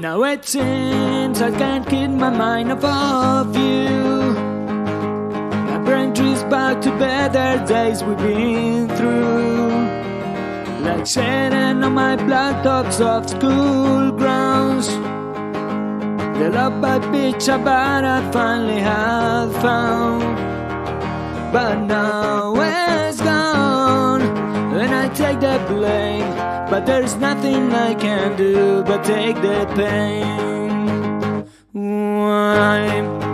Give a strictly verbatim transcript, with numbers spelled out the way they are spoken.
Now it seems I can't keep my mind off of you. My brain drifts back to better days we've been through, like sitting on my blacktops of school grounds. The love I bitch about I finally have found, but now it's gone and I take the blame. But there's nothing I can do but take the pain. Why?